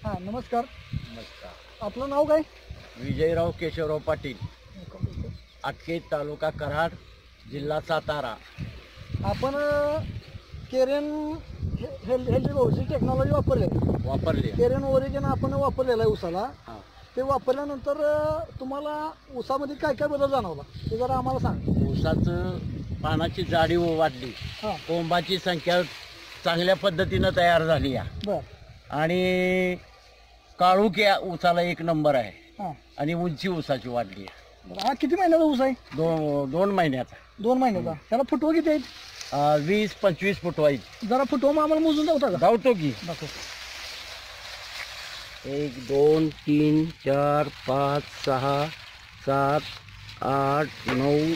हां नमस्कार. नमस्कार. आपलं नाव काय? विजयराव केशवराव पाटील, अटके, तालुका कराड, जिल्हा सातारा. आपण केरेन हेल्दी टेक्नॉलॉजी वापरले. केरेन ओरिजिन आपण वापरलेलं आहे उसाला. हां. ते वापरल्यानंतर तुम्हाला उसामध्ये काय काय बदल जाणवला ते जरा आम्हाला सांग. ऊसाचं पानाची जाडी वाढली, हां कोंबाची संख्या चांगल्या पद्धतीनं तयार झाली आहे बरं. आणि काळूक या ऊसाला एक नंबर आहे हां आणि उंची ऊसाची वाढली आहे. बरं. हा किती महिन्याचा ऊस आहे? 2 महिन्याचा. 2 महिन्याचा. त्याला फुटवा किती आहेत? 20-25 फूट व्हायची. जरा फुटवा मग आम्हाला मोजून जाऊ का? धावतो की. दाखव. 1 2 3 4 5 6 7 8 9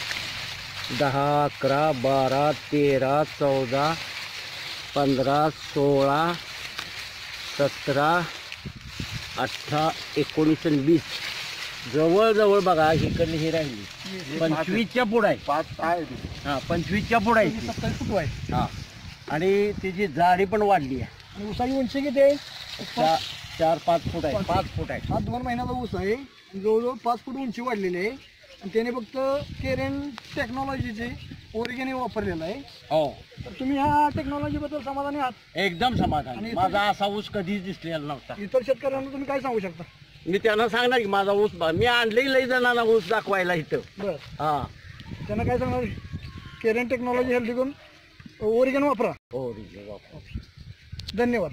10 11 12 13 14 15 16 17 18 19 आणि 20. जवळजवळ बघा इकडली ही राहिली 25च्या पुढे आहे. 5 आहे. हां 25च्या पुढे आहे ती. 27 फुटवा आहे. हां आणि तिची जाडी पण वाढली आहे. आणि उसाची उंची किती आहे? 4-5 फूट आहे. 5 फूट आहे. हा 2 महिन्याचा ऊस आहे. जवळजवळ 5 फूट उंची वाढलेली आहे आणि त्याने फक्त केरेन टेक्नॉलॉजीचे ओरिजिन वापरलेलं आहे. हो तर तुम्ही ह्या टेक्नॉलॉजीबद्दल समाधानी आहात? एकदम समाधान. आणि माझा असा ऊस कधीच दिसलेला नव्हता. इतर शेतकऱ्यांना तुम्ही काय सांगू शकता? मी त्यांना सांगणार की माझा ऊस मी आणलेही लई जणांना ऊस दाखवायला इथं. बरं. हा त्यांना काय सांगणार? केरेन टेक्नॉलॉजी हेल्दी करून ओरिजिन वापरा. हो धन्यवाद.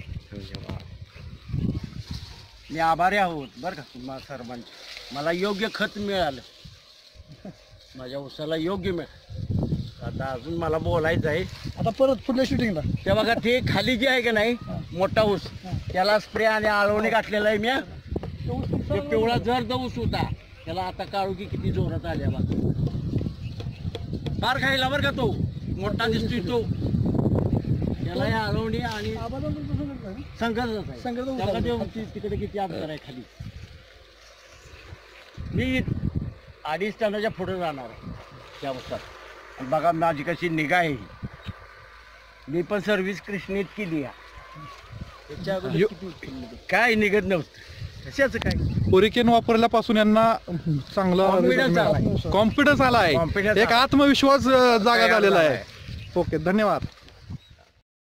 मी आभारी आहोत बरं का तुम्हा सर्वांचे. मला योग्य खत मिळालं, माझ्या ऊसाला योग्य मिळालं. आता अजून मला बोलायचं आहे. आता परत पुढल्या शूटिंगला ते बघा ते खाली जे आहे का नाही मोठा ऊस, त्याला स्प्रे आणि आळवणी घातलेला आहे मी. ते पिवळा जर ऊस होता त्याला आता काळुकी किती जोरात आल्या बघा. फार खायला बरं का तो मोठा दिसतोय तो. त्याला या आळवणी आणि संघर्ष तिकडे किती अंतर आहे खाली. मी 2.5 टनाच्या पुढे जाणार आहे त्या ऊसात. आणि बघा माझी कशी निगा आहे. मी पण सर्व्हिस कृष्णेत केली आहे. त्याच्या अगोदर काय निघत नव्हतं. कशाचं काय ओरिकेन वापरल्यापासून यांना चांगला कॉन्फिडन्स आला आहे. एक आत्मविश्वास जागा झालेला आहे. ओके धन्यवाद.